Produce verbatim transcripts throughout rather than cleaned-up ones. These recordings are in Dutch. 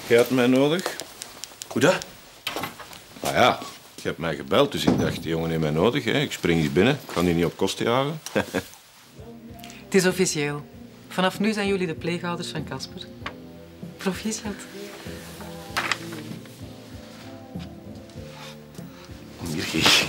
Jij had mij nodig? Hoe dat? Nou ja, je hebt mij gebeld, dus ik dacht, die jongen heeft mij nodig. Hè. Ik spring hier binnen, ik kan die niet op kosten jagen. Het is officieel. Vanaf nu zijn jullie de pleegouders van Casper. Proficiat. Hier, Gies.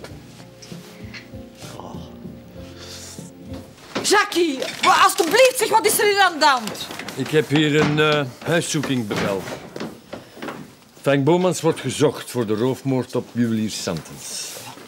Jackie, maar alstublieft, zeg, wat is er hier aan de hand? Ik heb hier een uh, huiszoekingbevel. Frank Bomans wordt gezocht voor de roofmoord op juwelier Santens.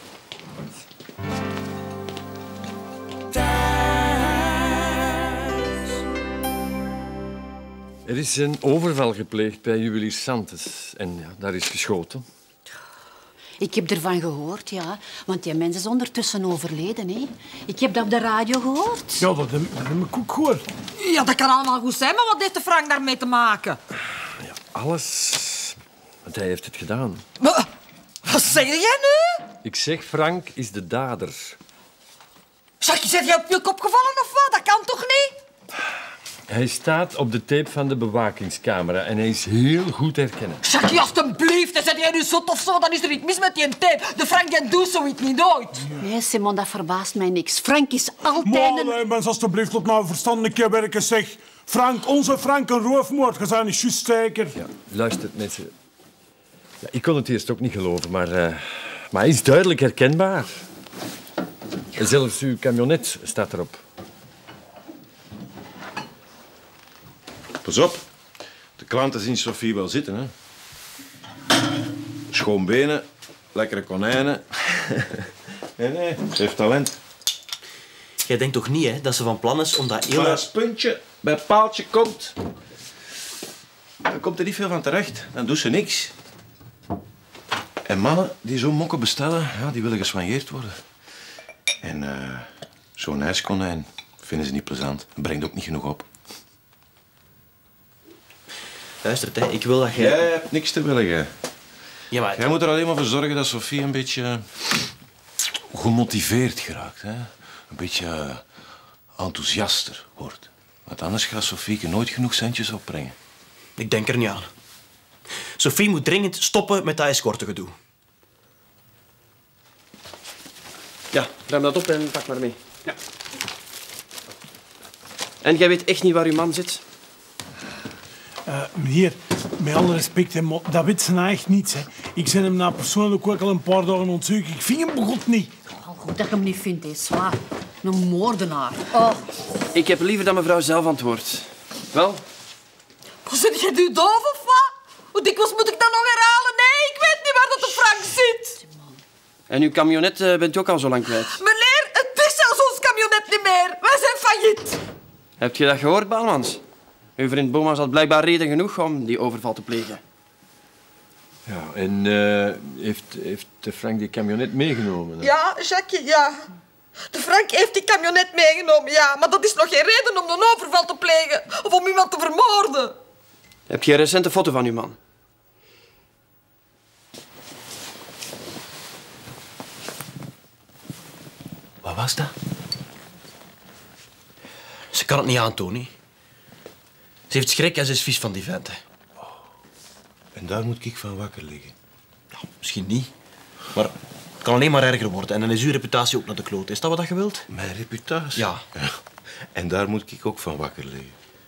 Er is een overval gepleegd bij juwelier Santens en ja, daar is geschoten. Ik heb ervan gehoord, ja. Want die mens is ondertussen overleden, hè. Ik heb dat op de radio gehoord. Ja, dat heb, dat heb ik ook gehoord. Ja, dat kan allemaal goed zijn, maar wat heeft de Frank daarmee te maken? Ja, alles. Want hij heeft het gedaan. Maar, wat zeg jij nu? Ik zeg, Frank is de dader. Jackie, zit je op je kop gevallen of wat? Dat kan toch niet? Hij staat op de tape van de bewakingscamera en hij is heel goed herkennen. Jackie, alstublieft, zet jij nu zot of zo, dan is er iets mis met die tape. De Frank en doet zoiets niet nooit. Nee, Simon, dat verbaast mij niks. Frank is altijd Maar, een... nee, mensen, alstublieft, laat nou verstandig werken, zeg. Frank, onze Frank, een roofmoord. Je bent niet juist zeker. Ja, luister, mensen. Ja, ik kon het eerst ook niet geloven, maar, uh, maar hij is duidelijk herkenbaar. En zelfs uw camionet staat erop. Pas op. De klanten zien Sophie wel zitten, hè. Schoon benen, lekkere konijnen. Nee, nee, ze heeft talent. Jij denkt toch niet, hè, dat ze van plan is om dat Maar hele... als puntje bij paaltje komt, dan komt er niet veel van terecht. Dan doet ze niks. En mannen die zo'n mokken bestellen, ja, die willen geswanjeerd worden. En uh, zo'n ijskonijn vinden ze niet plezant. Dat brengt ook niet genoeg op. Luister, hè, ik wil dat jij... Jij hebt niks te willen, jij. Ja, maar... Jij moet er alleen maar voor zorgen dat Sophie een beetje gemotiveerd geraakt. Hè? Een beetje enthousiaster wordt. Want anders gaat Sophie nooit genoeg centjes opbrengen. Ik denk er niet aan. Sophie moet dringend stoppen met dat escortengedoe. Ja, ruim dat op en pak maar mee. Ja. En jij weet echt niet waar uw man zit? Uh, meneer, met alle respect, hè, maar dat weet ze nou echt niets. Hè. Ik ben hem nou persoonlijk ook al een paar dagen ontzoeken. Ik vind hem begot niet. Al goed dat je hem niet vindt, hè. Zwaar. Een moordenaar. Oh. Ik heb liever dat mevrouw zelf antwoordt. Wel? Zit jij nu doof of wat? Hoe dikwijls moet ik dat nog herhalen? Nee, ik weet niet waar dat de Frank zit. En uw camionet uh, bent u ook al zo lang kwijt. Meneer, het is zelfs ons camionet niet meer. Wij zijn failliet. Heb je dat gehoord, Baalmans? Uw vriend Bomans had blijkbaar reden genoeg om die overval te plegen. Ja, en uh, heeft, heeft Frank die camionet meegenomen? Hè? Ja, Jackie, ja. De Frank heeft die camionet meegenomen, ja. Maar dat is nog geen reden om een overval te plegen of om iemand te vermoorden. Heb je een recente foto van uw man? Wat was dat? Ze kan het niet aantonen. Hè. Ze heeft schrik en ze is vies van die vent. Hè. Oh. En daar moet ik van wakker liggen. Ja, misschien niet. Maar het kan alleen maar erger worden. En dan is uw reputatie ook naar de kloot. Is dat wat je wilt? Mijn reputatie? Ja. Ja. En daar moet ik ook van wakker liggen.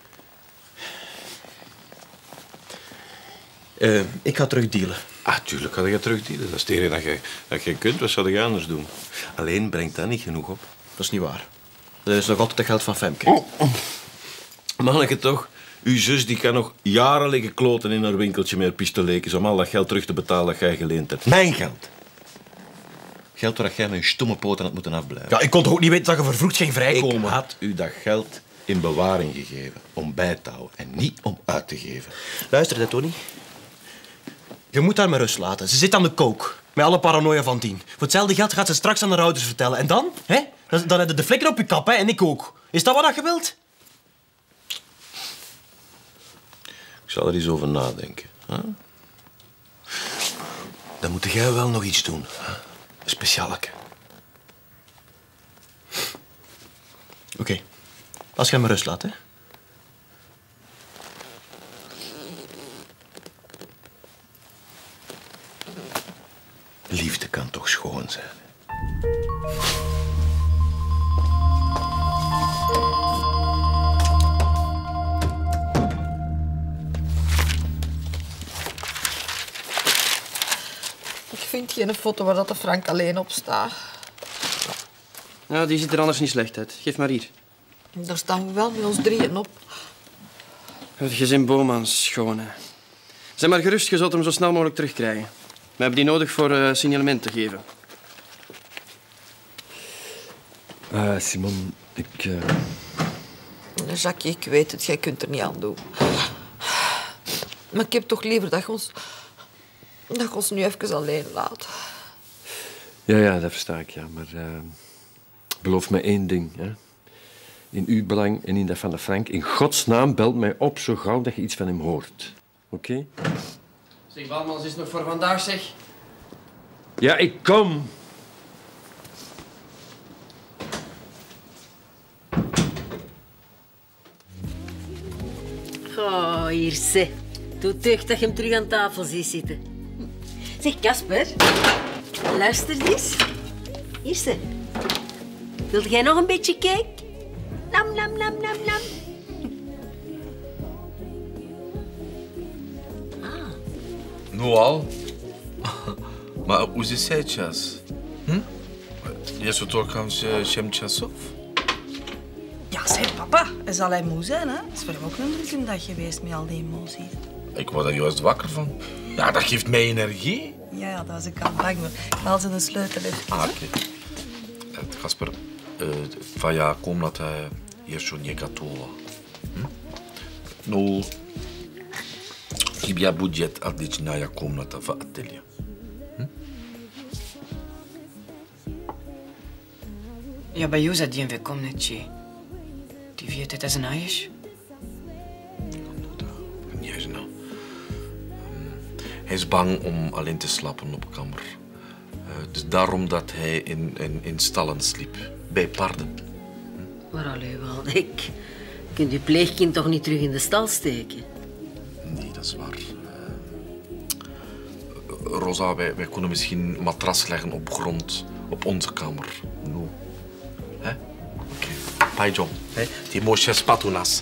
Uh, ik ga terug dealen. Ah, tuurlijk ga je terug dealen. Dat is het enige dat je, dat je kunt. Wat zou je anders doen? Alleen brengt dat niet genoeg op. Dat is niet waar. Dat is nog altijd het geld van Femke. Oh, oh. Manneke toch, uw zus die kan nog jaren liggen kloten in haar winkeltje met pistolekens om al dat geld terug te betalen dat jij geleend hebt. Mijn geld. Geld waar jij met je stomme poten had moeten afblijven. Ja, ik kon toch ook niet weten dat je vervroegd ging vrijkomen? Ik had u dat geld in bewaring gegeven om bij te houden en niet om uit te geven. Luister, hè, Tony. Je moet haar maar rust laten. Ze zit aan de kook. Met alle paranoia van tien. Voor hetzelfde geld gaat ze straks aan haar ouders vertellen. En dan? Hè? Dan, dan heb je de flikker op je kap, hè? En ik ook. Is dat wat je wilt? Ik zal er eens over nadenken. Hè? Dan moet jij wel nog iets doen. Hè? Een specialeke. Oké. Okay. Als je hem maar rust laat, hè? toch schoon zijn. Ik vind geen foto waar dat de Frank alleen op staat. Ja, die ziet er anders niet slecht uit. Geef maar hier. Daar staan we wel met ons drieën op. Het gezin Bomans, schoon, hè. Zeg maar gerust, je zult hem zo snel mogelijk terugkrijgen. We hebben die nodig voor uh, signalement te geven. Uh, Simon, ik... Uh... Jacques, ik weet het, jij kunt er niet aan doen. Maar ik heb toch liever dat je ons, dat je ons nu even alleen laat. Ja, ja, dat versta ik, ja. Maar uh, beloof me één ding, hè. In uw belang en in dat van de Frank. In godsnaam, belt mij op zo gauw dat je iets van hem hoort. Oké? Okay? Zeg, Balmans, is het nog voor vandaag, zeg? Ja, ik kom. Oh, hier, ze. Doe deugd dat je hem terug aan tafel ziet zitten. Zeg, Casper. Luister eens. Hier, ze. Wil jij nog een beetje cake? Nam, nam, nam, nam, nam. Nu al? Maar hoe is het čas? Hm? Je zou toch gaan shem časov? Ja, zeg papa, hij zal hij moe zijn, hè? Het is voor hem ook een drukke dag geweest met al die emoties. Ik word er juist wakker van. Ja, dat geeft mij energie. Ja, ja, daar was ik aan bang voor. Ik haal ze de sleutel even. Ah, oké. Kasper, твоя комната еще не готова. Ну, у тебя будет отличная комната в отеле. Ja, bij jou zat die een комнате. Die weet het als een ijs. Конечно. Hij is bang om alleen te slapen op kamer. Uh, dus daarom dat hij in, in, in stallen sliep. Bij paarden. Maar allee, wel, ik. Je kunt je pleegkind toch niet terug in de stal steken? Nee, dat is waar. Uh, Rosa, wij, wij kunnen misschien een matras leggen op grond. Op onze kamer. No. Hè? Oké. Okay. Paijon. Die mooie spatunas.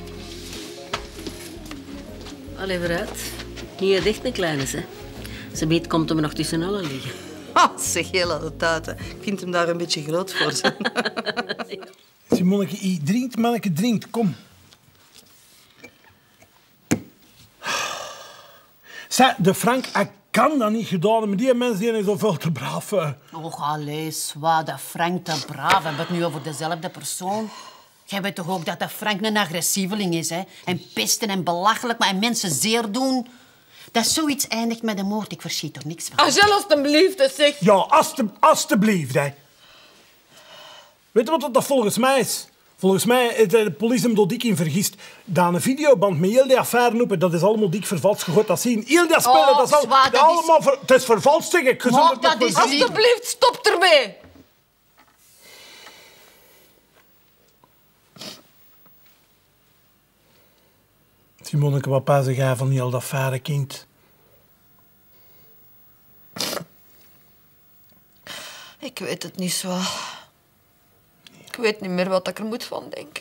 Allee, vooruit. Niet echt een kleine, hè. Ze beet komt hem nog tussen allen liggen. Oh, zeg, heel aan de tijd, hè. Ik vind hem daar een beetje groot voor zijn. Simonneke, I, drinkt, manneke, drinkt. Kom. Zeg, de Frank, hij kan dat niet gedaan hebben. Die mensen die zijn zoveel te braaf. Och, allee, zwaar, dat Frank te braaf. We hebben het nu over dezelfde persoon. Jij weet toch ook dat dat Frank een agressieveling is, hè? En pesten en belachelijk, maar en mensen zeer doen. Dat zoiets eindigt met een moord, ik verschiet er niks van. Angel, alstublieft, zeg. Ja, alstu alstublieft, hè. Weet je wat dat volgens mij is? Volgens mij is de politie hem door dik in vergist. Dan een videoband met heel die affaire op, dat is allemaal dik vervalst. Je gaat dat zien. Heel die spelen, Oh, dat is al, zwaar, dat allemaal is... ver, het is vervalst, zeg ik. Maar dat is niet... Alsjeblieft, stop ermee. Simonneke, wat pas jij van heel dat affaire, kind? Ik weet het niet zo. Ik weet niet meer wat ik er moet van denken.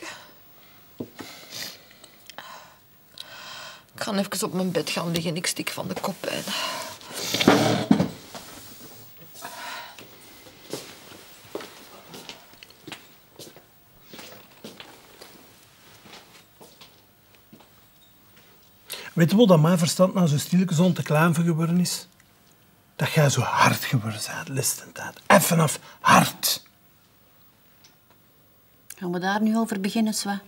Ik ga even op mijn bed gaan liggen. Ik stik van de koppijn. Weet je wat dat mijn verstand nou zo stilletjes on te klein voor geworden is? Dat jij zo hard geworden bent, listen tijd. Even af, hard. Gaan we daar nu over beginnen, Swa?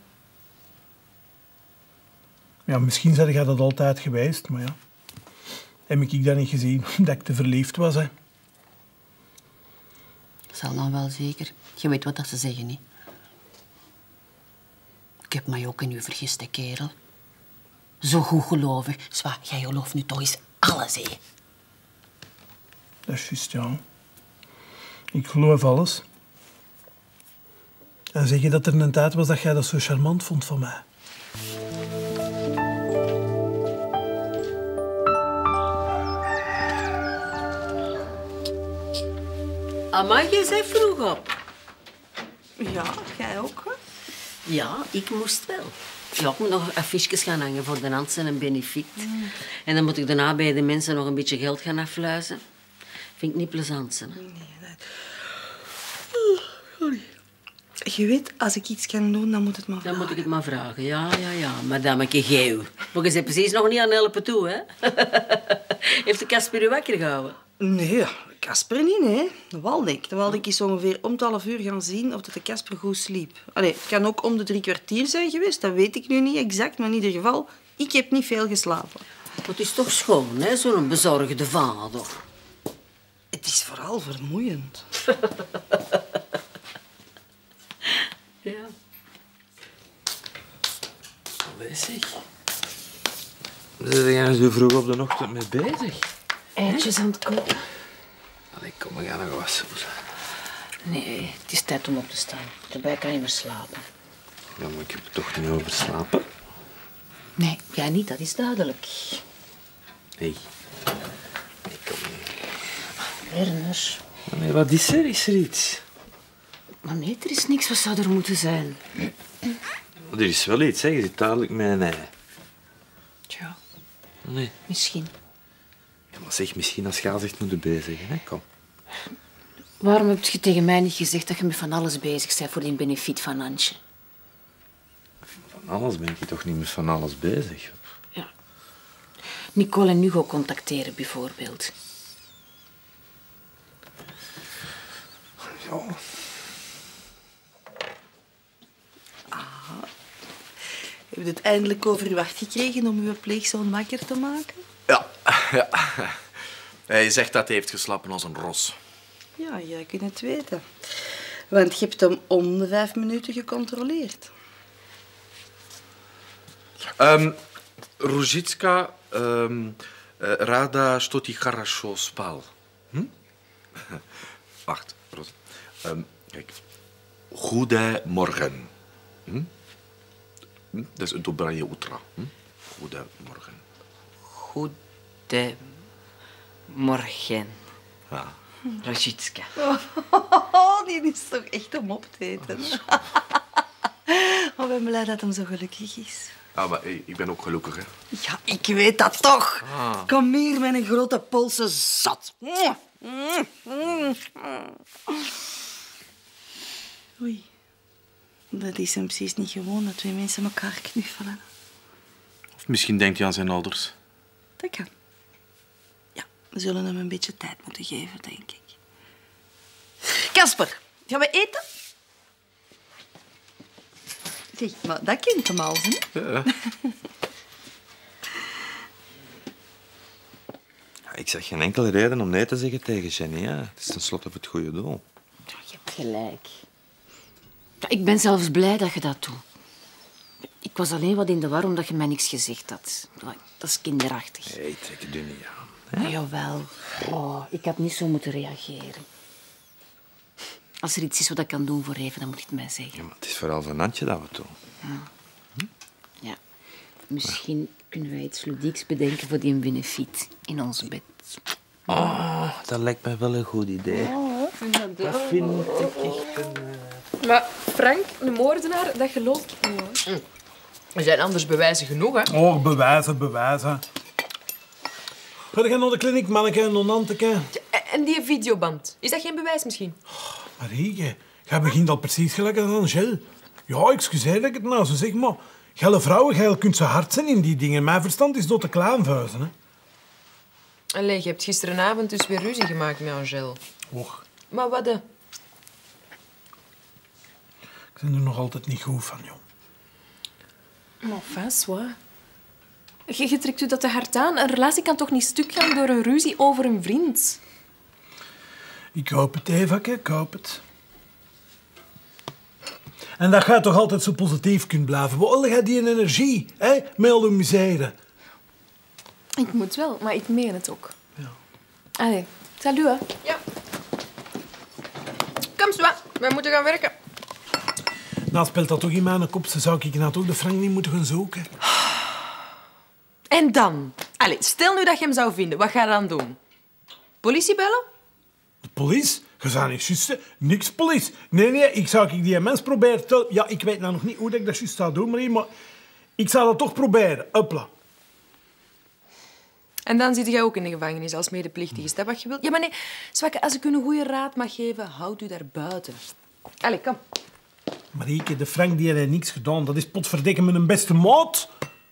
Ja, misschien zei jij dat altijd geweest, maar ja. Heb ik dat niet gezien, dat ik te verliefd was, hè. Zal dan wel zeker. Je weet wat dat ze zeggen, niet? Ik heb mij ook in u vergist, hè, kerel. Zo goed gelovig. Zwa, jij gelooft nu toch eens alles, hè? Dat is juist, ja. Ik geloof alles. En zeg je dat er een tijd was dat jij dat zo charmant vond van mij? Amai, jij bent vroeg op. Ja, jij ook, hè? Ja, ik moest wel. Ja, ik moet nog affiches gaan hangen voor de Hansen en Benefiet. Mm. En dan moet ik daarna bij de mensen nog een beetje geld gaan afluizen. Vind ik niet plezant, hè? Nee, dat... Oh, sorry. Je weet, als ik iets kan doen, dan moet het maar vragen. Dan moet ik het maar vragen, ja, ja, ja. Madameke Geeuw. Maar je bent precies nog niet aan helpen toe, hè? Heeft de Casper u wakker gehouden? Nee, Casper niet, nee. Waldeck. De Waldeck is ongeveer om het half uur gaan zien of de Casper goed sliep. Allee, het kan ook om de drie kwartier zijn geweest, dat weet ik nu niet exact. Maar in ieder geval, ik heb niet veel geslapen. Het is toch schoon, hè, zo'n bezorgde vader. Het is vooral vermoeiend. Ja. Allee, zeg. Zijn jij zo vroeg op de ochtend mee bezig? Eitjes aan het koken. Allee, kom, we gaan nog wassen. Nee, het is tijd om op te staan. Daarbij kan je meer slapen. Ja, maar ik heb er toch niet over slapen. Nee, jij niet, dat is duidelijk. Hé. Nee, kom mee. Werner. Nee, wat is er? Is er iets? Maar nee, er is niks. Wat zou er moeten zijn? Er is wel iets, hè. Je zit duidelijk met een ei. Tja, Nee. misschien. Ja, maar zeg, misschien als je zegt moeten bezigen, hè. Kom. Waarom heb je tegen mij niet gezegd dat je met van alles bezig bent voor die benefiet van Antje? Van alles ben ik toch niet met van alles bezig? Ja. Nicole en Hugo contacteren, bijvoorbeeld. Ja. Heb je het eindelijk over uw wacht gekregen om uw pleegzoon wakker te maken? Ja, ja. Hij zegt dat hij heeft geslapen als een ros. Ja, jij kunt het weten. Want je hebt hem om de vijf minuten gecontroleerd. Um, Ruzicka, um, uh, Rada stoti хорошо spal. Hm? Wacht, Roos. Um, kijk. Goedemorgen. Hm? Hm? Dat is Dobranje Utra. Hm? Goedemorgen. Goedemorgen. Ja. Rosicka. Oh, die is toch echt om op te eten. Oh, ik ben blij dat hem zo gelukkig is. Ah, maar ik ben ook gelukkig, hè. Ja, ik weet dat toch. Ah. Kom hier met een grote Poolse zat. Oei. Dat is hem precies niet gewoon dat twee mensen elkaar knuffelen. Of misschien denkt hij aan zijn ouders. Dat kan. Ja, we zullen hem een beetje tijd moeten geven, denk ik. Casper, gaan we eten? Zeg, maar dat kent hem al, hè? Ja. Ja, ik zeg geen enkele reden om nee te zeggen tegen Jenny. Hè. Het is tenslotte voor het goede doel. Ja, je hebt gelijk. Ja, ik ben zelfs blij dat je dat doet. Ik was alleen wat in de war omdat je mij niks gezegd had. Dat is kinderachtig. Nee, trek het u niet aan. Ja, jawel. Oh, ik had niet zo moeten reageren. Als er iets is wat ik kan doen voor even, dan moet je het mij zeggen. Ja, maar het is vooral van Antje dat we het doen. Hm? Ja. Misschien kunnen wij iets ludieks bedenken voor die benefiet in ons bed. Oh, dat lijkt mij wel een goed idee. Oh, dat vind ik echt een... Uh... Maar Frank, de moordenaar, dat geloof ik niet, hoor. Mm. Er zijn anders bewijzen genoeg, hè? Oh, bewijzen, bewijzen. Ga je naar de kliniek, manneke en nonnanteke? En die videoband, is dat geen bewijs misschien? Oh, Marieke, jij begint al precies gelijk als Angel. Ja, excuseer dat ik het nou zo zeg, maar... Gelle vrouwen, jij kunt zo hard zijn in die dingen. Mijn verstand is door te klaanvuizen, hè. Allee, je hebt gisteravond dus weer ruzie gemaakt met Angel. Och. Maar wat de? Ik ben er nog altijd niet goed van, joh. Maar enfin, soit. Je, je trekt u dat te hard aan. Een relatie kan toch niet stuk gaan door een ruzie over een vriend? Ik hoop het, Eva, ik hoop het. En dat jij toch altijd zo positief kunt blijven. Waar haal jij die energie, hè? Met al uw misère. Ik moet wel, maar ik meen het ook. Ja. Allee, salut, hè. Ja. Kom, Swa. Wij moeten gaan werken. Nou, speelt dat toch in mijn kop. Zou ik nou toch de Frank niet moeten gaan zoeken? En dan? Allee, stel nu dat je hem zou vinden. Wat ga je dan doen? Politie bellen? De politie? Je zou niet juist... Niks, police. Nee, nee, ik zou die mens proberen te... Ja, ik weet nou nog niet hoe ik dat juist zou doen, Marie, maar... Ik zou dat toch proberen. Hopla. En dan zit jij ook in de gevangenis als medeplichtige. Is dat wat je wilt? Ja, maar nee, Zwakke, als ik u een goede raad mag geven, houd u daar buiten. Allee, kom. Marieke, de Frank die heeft niks gedaan. Dat is potverdikke met een beste maat.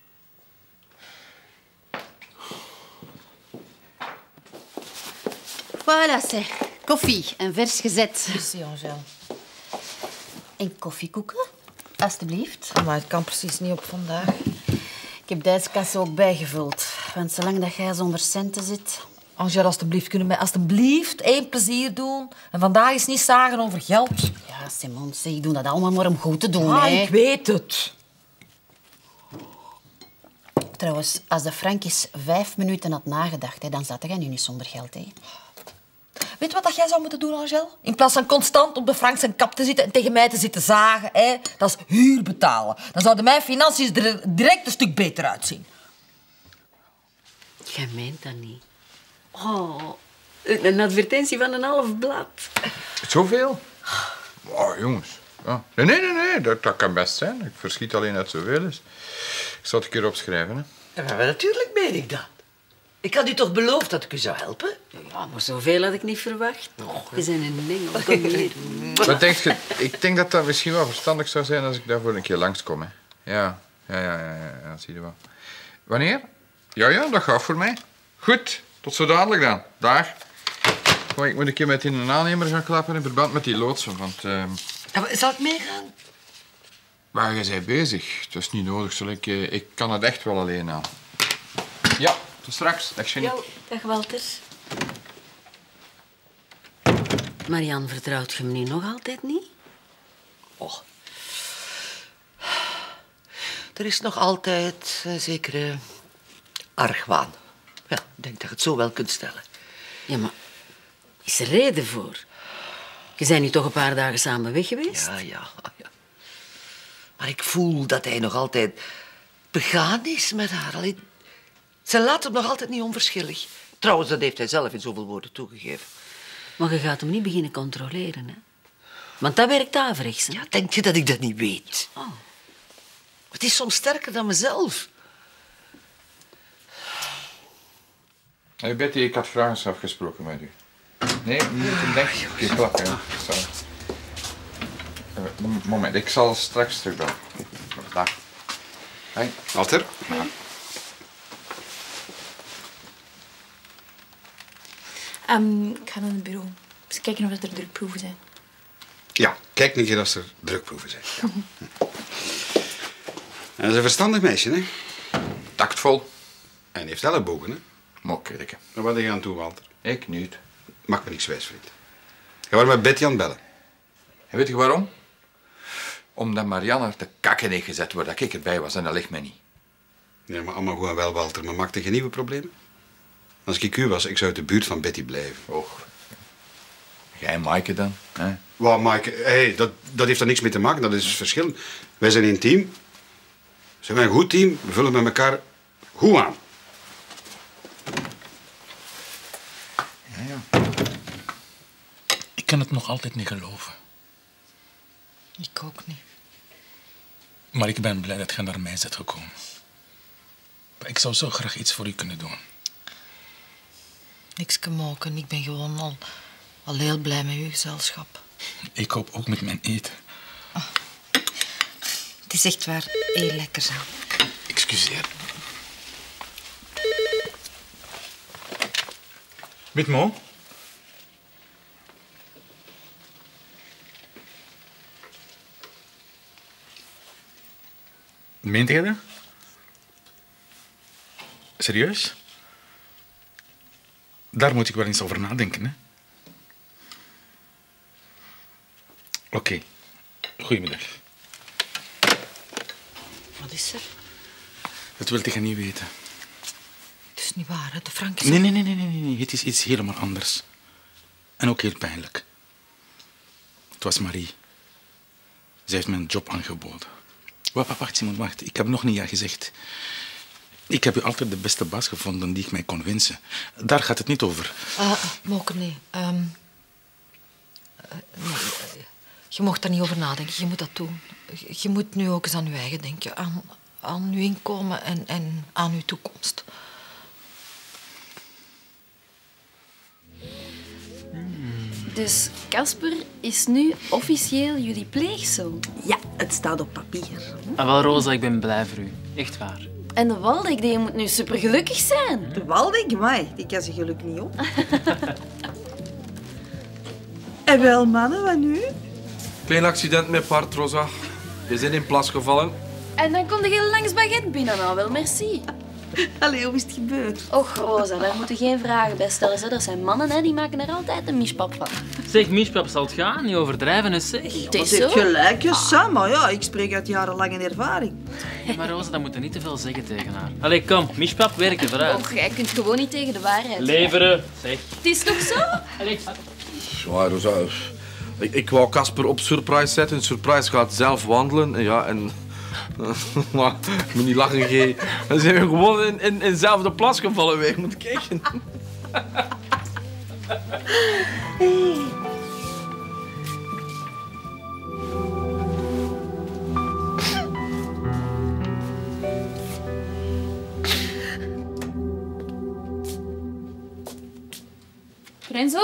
Voilà, zeg. Koffie en vers gezet. Merci, Angel. En koffiekoeken, alstublieft. Maar het kan precies niet op vandaag. Ik heb deze kas ook bijgevuld. Want zolang dat jij zonder centen zit... Angel, alstublieft, kunnen we mij alstublieft één plezier doen? En vandaag is niet zagen over geld. Ja, Simon, zeg, ik doe dat allemaal maar om goed te doen. Ah, hè. ik weet het. Trouwens, als de Frank eens vijf minuten had nagedacht, hè, dan zat jij nu niet zonder geld. Hè. Weet je wat dat jij zou moeten doen, Angel? In plaats van constant op de Frank zijn kap te zitten en tegen mij te zitten zagen, hè, dat is huur betalen. Dan zouden mijn financiën er direct een stuk beter uitzien. Jij meent dat niet. Oh, een advertentie van een half blad. Zoveel? Oh, jongens. Ja. Nee, nee, nee, nee. Dat, dat kan best zijn. Ik verschiet alleen dat het zoveel is. Ik zal het een keer opschrijven. Hè. Ja, maar natuurlijk meen ik dat. Ik had u toch beloofd dat ik u zou helpen? Ja, maar zoveel had ik niet verwacht. Je bent een engel, kom hier. Wat denk je? Ik denk dat dat misschien wel verstandig zou zijn als ik daarvoor een keer langskom. Hè. Ja, ja, ja, ja, ja, ja, zie je wel. Wanneer? Ja, ja, dat gaat voor mij. Goed, tot zo dadelijk dan. Dag. Kom, ik moet een keer met in een aannemer gaan klappen in verband met die loodsen, want... Uh... Ja, zal ik meegaan? Maar jij bent bezig. Het is niet nodig. Zal ik, uh, ik kan het echt wel alleen aan. Ja, tot straks. Dag, Jenny. Jo, dag Walter. Marianne, vertrouwt je me nu nog altijd niet? Oh. Er is nog altijd uh, zekere argwaan. Ja, ik denk dat je het zo wel kunt stellen. Ja, maar is er reden voor? Je bent nu toch een paar dagen samen weg geweest? Ja, ja, ja. Maar ik voel dat hij nog altijd begaan is met haar. Allee, ze laat hem nog altijd niet onverschillig. Trouwens, dat heeft hij zelf in zoveel woorden toegegeven. Maar je gaat hem niet beginnen controleren, hè? Want dat werkt averechts, hè? Ja, denk je dat ik dat niet weet? Oh. Het is soms sterker dan mezelf. Hey Betty, ik had graag eens afgesproken met u. Nee, niet een denk ik. Oké, klap, ja. Sorry. Uh, moment, ik zal straks terugbellen. Dag. Hey. Walter? Ja. Um, ik ga naar het bureau. Eens kijken of er drukproeven zijn. Ja, kijk een keer als er drukproeven zijn. Ja. Hij is een verstandig meisje, hè? Tactvol. En heeft ellebogen, hè? Mokkerikken. Maar wat ben je aan toe, Walter? Ik niet. Mag me niks wijs, vriend. Je wordt met Betty aan het bellen. En weet je waarom? Omdat Marianne te kakken heeft gezet waar ik erbij was en dat ligt mij niet. Ja, maar allemaal goed en wel, Walter. Maar maakte geen nieuwe problemen? Als ik u was, ik zou uit de buurt van Betty blijven. Och. Jij en Maaike dan? Hè? Wat, Maaike? Hey, dat, dat heeft er niks mee te maken. Dat is verschillend. Wij zijn een team. Zijn wij een goed team? We vullen met elkaar goed aan. Ja, ja. Ik kan het nog altijd niet geloven. Ik ook niet. Maar ik ben blij dat je naar mij bent gekomen. Ik zou zo graag iets voor u kunnen doen. Niks kan maken. Ik ben gewoon al, al heel blij met uw gezelschap. Ik hoop ook met mijn eten. Oh. Het is echt waar heel lekker zo. Excuseer. Met Mo? Meent je dat? Serieus? Daar moet ik wel eens over nadenken, hè? Oké. Okay. Goedemiddag. Wat is er? Dat wilde je niet weten. Het is niet waar, hè? De Frank is... Nee, nee, nee, nee, nee, nee. Het is iets helemaal anders. En ook heel pijnlijk. Het was Marie. Ze heeft me een job aangeboden. Wacht, wacht, Simon, wacht. Ik heb nog niet ja gezegd. Ik heb u altijd de beste baas gevonden die ik mij kon wensen. Daar gaat het niet over. Uh, Moker, nee. Um, nee, je mocht daar niet over nadenken. Je moet dat doen. Je moet nu ook eens aan je eigen denken. Aan, aan je inkomen en, en aan je toekomst. Dus Casper is nu officieel jullie pleegzoon? Ja, het staat op papier. Ah, wel, Rosa, ik ben blij voor u. Echt waar. En de Waldeck, die moet nu supergelukkig zijn. De Waldeck? Amai, die kan zijn geluk niet op. En wel, mannen, wat nu? Klein accident met paard, Rosa. Je bent in plas gevallen. En dan kom je langs baguette binnen, nou wel, merci. Allee, hoe is het gebeurd? Och, Rosa, daar moeten geen vragen bij stellen. Hè. Er zijn mannen, hè, die maken er altijd een mispap van. Zeg, mispap zal het gaan. Niet overdrijven, hè, zeg. Het Je is zo. hebt gelijk, je Sam, maar ja, ik spreek uit jarenlange ervaring. Ja, maar Rosa, dat moet je niet te veel zeggen tegen haar. Allee, kom. Mispap, werken vooruit. Och, jij kunt gewoon niet tegen de waarheid. Leveren, zeg. Het is toch zo? Allee. Ja, Rosa. Ik, ik wou Casper op surprise zetten. Surprise gaat zelf wandelen. En ja, en... Maar, ik moet niet lachen, G. Dan zijn we gewoon in, in, in dezelfde plas gevallen. Wij moeten kijken. Renzo?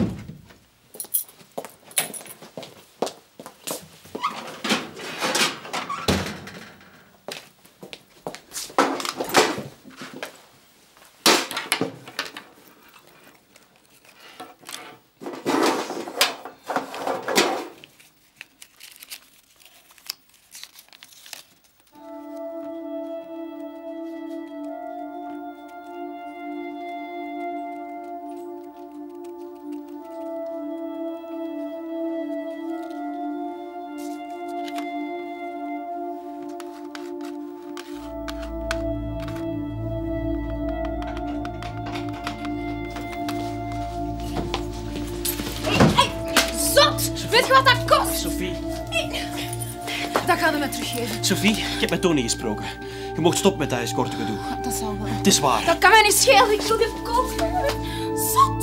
Weet je wat dat kost? Sophie. Dat gaan we me teruggeven. Sophie, ik heb met Tony gesproken. Je mocht stoppen met dat escorte gedoe. Dat zal wel. Het is waar. Dat kan mij niet schelen. Ik wil dit kopen. Zot.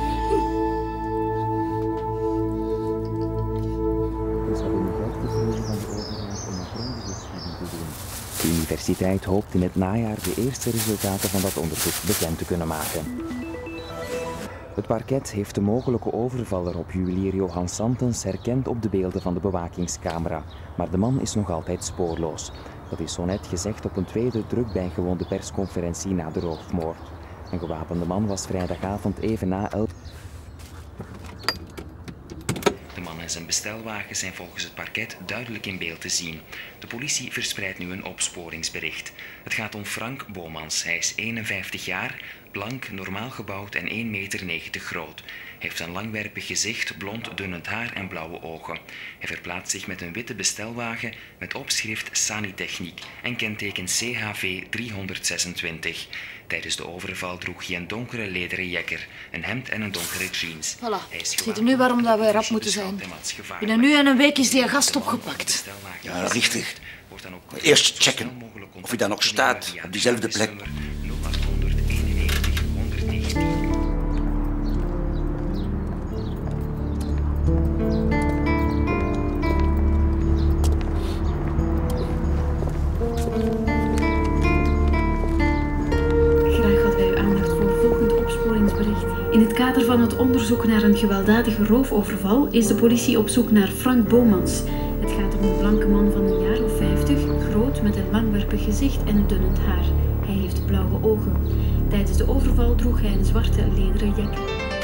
De universiteit hoopt in het najaar de eerste resultaten van dat onderzoek bekend te kunnen maken. Het parket heeft de mogelijke overvaller op juwelier Johan Santens herkend op de beelden van de bewakingscamera. Maar de man is nog altijd spoorloos. Dat is zo net gezegd op een tweede druk bijgewoonde persconferentie na de roofmoord. Een gewapende man was vrijdagavond even na elf... De man en zijn bestelwagen zijn volgens het parket duidelijk in beeld te zien. De politie verspreidt nu een opsporingsbericht. Het gaat om Frank Bomans. Hij is eenenvijftig jaar, blank, normaal gebouwd en één meter negentig groot. Hij heeft een langwerpig gezicht, blond dunnend haar en blauwe ogen. Hij verplaatst zich met een witte bestelwagen met opschrift Sanitechniek en kenteken C H V driehonderdzesentwintig. Tijdens de overval droeg hij een donkere lederen jekker, een hemd en een donkere jeans. Voilà. Ziet u nu waarom dat wij rap moeten zijn? Binnen nu en een week is die gast opgepakt. Ja, richtig. Eerst checken of hij daar nog staat, op diezelfde plek. Graag hadden wij uw aandacht voor het volgende opsporingsbericht. In het kader van het onderzoek naar een gewelddadige roofoverval is de politie op zoek naar Frank Bomans. Het gaat om een blanke man van een jaar of vijftig, groot met een langwerpig gezicht en dunnend haar. Hij heeft blauwe ogen. Tijdens de overval droeg hij een zwarte lederen jack.